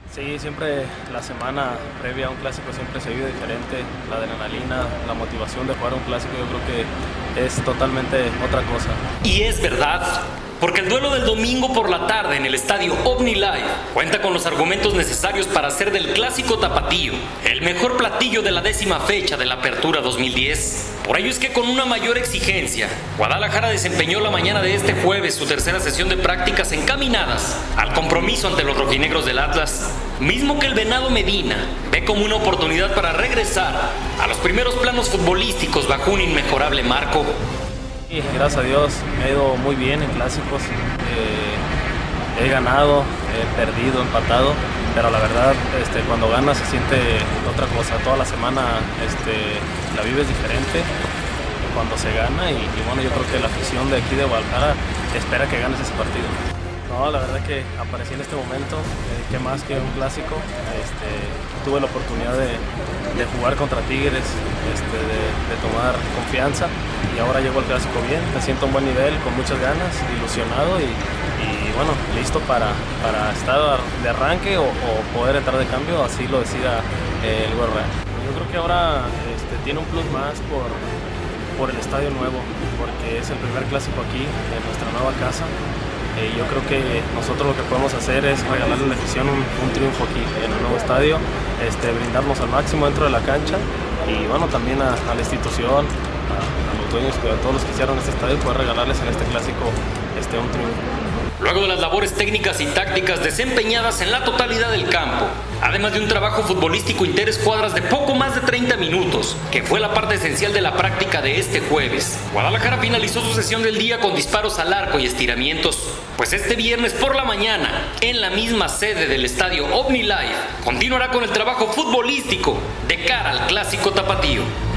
Sí, siempre la semana previa a un clásico siempre se vive diferente, la adrenalina, la motivación de jugar un clásico yo creo que es totalmente otra cosa. Y es verdad, porque el duelo del domingo por la tarde en el estadio OmniLife cuenta con los argumentos necesarios para hacer del clásico tapatío el mejor platillo de la 10ª fecha de la Apertura 2010. Por ello es que con una mayor exigencia, Guadalajara desempeñó la mañana de este jueves su tercera sesión de prácticas encaminadas al compromiso ante los rojinegros del Atlas, mismo que el Venado Medina ve como una oportunidad para regresar a los primeros planos futbolísticos bajo un inmejorable marco. Y gracias a Dios me ha ido muy bien en clásicos, he ganado, he perdido, empatado, pero la verdad cuando ganas se siente otra cosa, toda la semana la vives diferente cuando se gana y bueno, yo creo que la afición de aquí de Guadalajara espera que ganes ese partido. No, la verdad que aparecí en este momento, que más que un clásico, tuve la oportunidad de jugar contra Tigres, de tomar confianza y ahora llego al clásico bien, me siento a un buen nivel, con muchas ganas, ilusionado y bueno, listo para estar de arranque o poder entrar de cambio, así lo decida el Guerrero. Yo creo que ahora tiene un plus más por el estadio nuevo, porque es el primer clásico aquí en nuestra nueva casa. Yo creo que nosotros lo que podemos hacer es regalarle a la afición un triunfo aquí en el nuevo estadio, brindarnos al máximo dentro de la cancha y bueno, también a la institución, a los dueños, a todos los que hicieron este estadio, poder regalarles en este clásico un triunfo. Luego de las labores técnicas y tácticas desempeñadas en la totalidad del campo, además de un trabajo futbolístico interescuadras de poco más de 30 minutos, que fue la parte esencial de la práctica de este jueves, Guadalajara finalizó su sesión del día con disparos al arco y estiramientos, pues este viernes por la mañana, en la misma sede del estadio OmniLife, continuará con el trabajo futbolístico de cara al clásico tapatío.